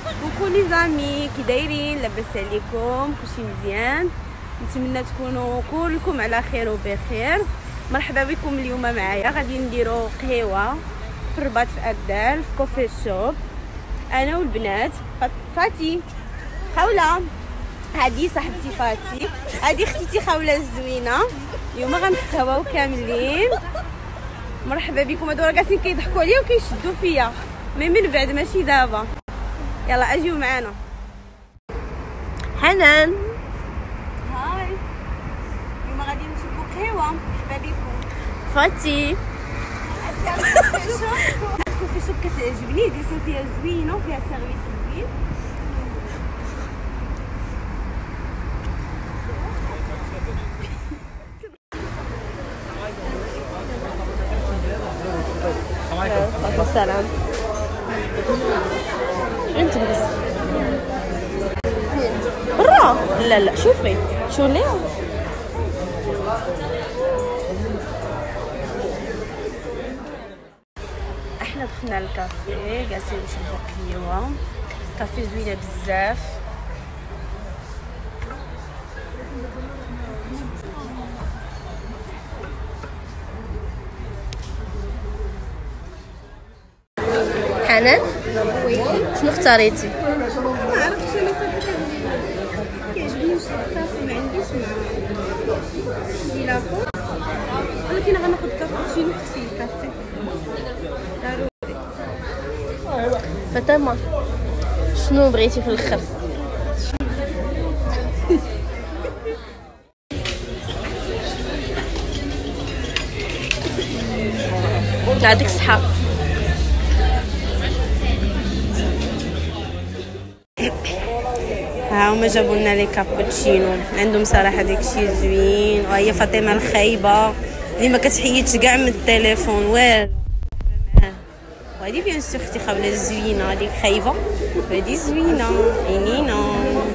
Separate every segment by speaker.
Speaker 1: كوكو لي زامي، كي دايرين؟ لاباس عليكم؟ كلشي مزيان؟ نتمنى تكونوا كلكم على خير وبخير. مرحبا بكم. اليوم معايا غادي نديرو قهوه في الرباط في أدال في كوفي شوب، انا والبنات. فاتي خوله، هادي صاحبتي فاتي، هادي اختي خوله الزوينه. اليوم غنتقهواو كاملين. مرحبا بكم. هادو راه جالسين كيضحكوا عليا وكيشدوا فيا، مي من بعد ماشي دابا. يلا اجيو معانا. حنان هاي، اليوم غادي نشربوا قهوه. مرحبا بكم. فاتي كوفي شوب كتعجبني، ديسو فيها زوينه وفيها سيرفيس زوين. السلام. انت بس برا. لا شوفي شو ليه. احنا دخلنا الكافي، جالسين نشربوا قهوه. كافي زوينه بزاف. حنان شنو اختاريتي؟ ما عرفتش انا صراحه، كيعجبني الكافي، ما عنديش مع دي لاكو، ولكن غناخذ كابتشينو في الكافي ضروري. فاطمه شنو بغيتي في الاخر؟ يعطيك الصحه. ها هما جابوا لنا لي كابوتشينو، عندهم صراحه داكشي زوين. وهي فاطمه الخايبه اللي ما كتحيدش كاع من التليفون والو. وهذه بيان سور اختي خوله الزوينه، هذه خايبه وهذه زوينه عينينا.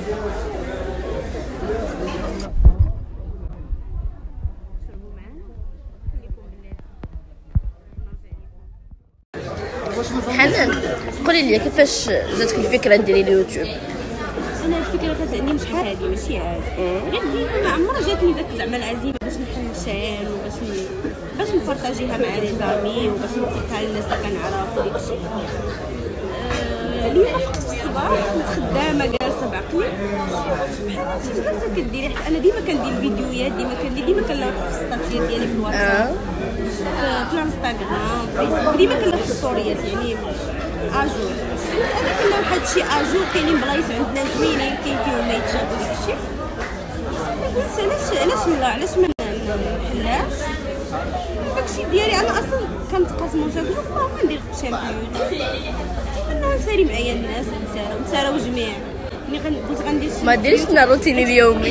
Speaker 1: حنان قولي لي كيفاش جاتك الفكره ديري اليوتيوب؟ انا الفكره كتعني مش هادي ماشي عادي، غير ديما ما عمرها جاتني داك زعما العزيمه باش نحل شان باش نبارطاجيها مع لي زامي وباش نعطيها للناس اللي كنعرف وداكشي. اليوم فقت في الصباح كنت خدامه جالسه بعقلي جالسه كديري، حيت انا ديما كندير الفيديوهات، ديما كنلاحظ في الستاتيات ديالي في الواتساب، في الانستغرام، في فيسبوك، ديما كنلاحظ ستوريات يعني اجور. انا كنلاحظ هادشي اجور، كاينين بلايص عندنا زوينين كاين فيهم ما يتشافوا داكشي. قلت علاش ما نحلهاش داكشي ديالي. انا اصلا كنتقاسمو جابو ما ندير شان في اليوتيوب، انا نسالي معايا الناس نتساراو جميع. ملي قلت غندير
Speaker 2: ما ديريش لنا روتيني اليومي.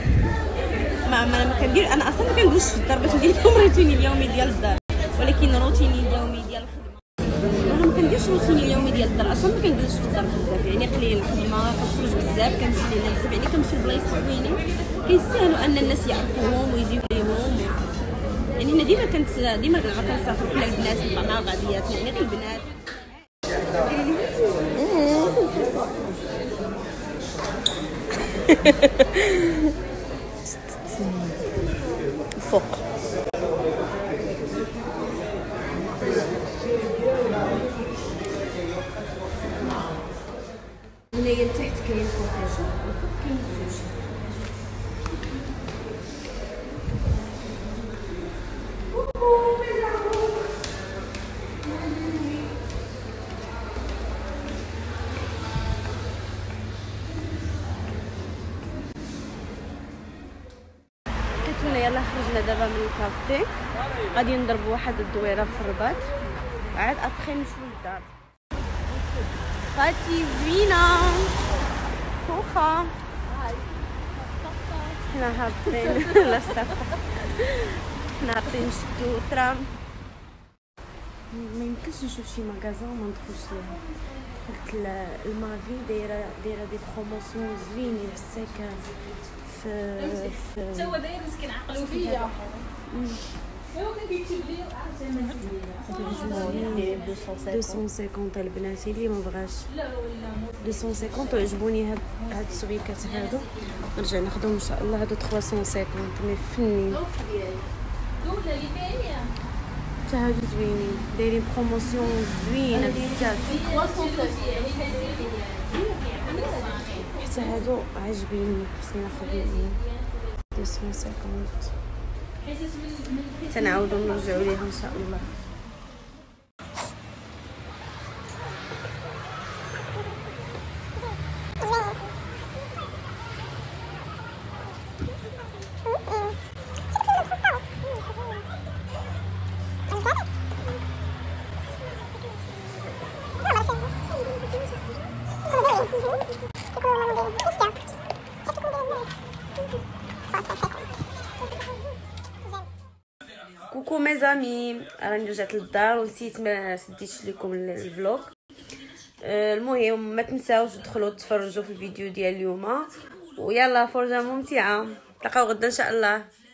Speaker 1: ما كندير، انا اصلا ما كندوزش في الدار باش ندير لهم روتيني اليومي ديال الدار، ولكن روتيني اليومي ديال الخدمه انا ما كنديرش. روتيني اليومي ديال الدار اصلا ما كندوزش في الدار بزاف، يعني قليل الخدمه، كنخرج بزاف، كنمشي لهنا بزاف، يعني كنمشي لبلايص زوينين كيستاهلوا ان الناس يعرفوهم ويجيو ليهم. يعني هنا ديما كنسافر كل البنات معنا غاديات، يعني غير البنات.
Speaker 2: فوق
Speaker 1: هنايا تحت كاين كوفي شوب وفوق كاين السوشي. كتونا يلا خرجنا دابا من الكافي، غادي نضربوا واحد الدويره في الرباط، عاد ابخي نمشيو للدار. فاتي زوينه خوخه، حنا هابطين لا ستاف، حنا هابطين نشدو ترام. ما يمكنش نشوف شي ماغازان وما ندخلش ليها. قلت المافي دايره دي بروموسيون زوينين في السكن، في
Speaker 3: هو داير مسكين عقلو فيا.
Speaker 1: 250 البنات اللي ما بغاش 250 وعجبوني هاد السويكات هادو نرجع ناخذهم ان شاء الله. هادو 350 مي فنين حتى هادو زوينين دايرين بروموسيون زوينه بزاف. حتى هادو عاجبيني خصني ناخذ منهم 250 تنعاودو نرجعو ليها ان شاء الله. كوكو ميزامي، راني رجعت للدار ونسيت ما سديتش لكم الفلوق. المهم ما تنساوش تدخلوا تفرجوا في الفيديو ديال اليوم، ويلا فرجه ممتعه. نتلاقاو غدا ان شاء الله.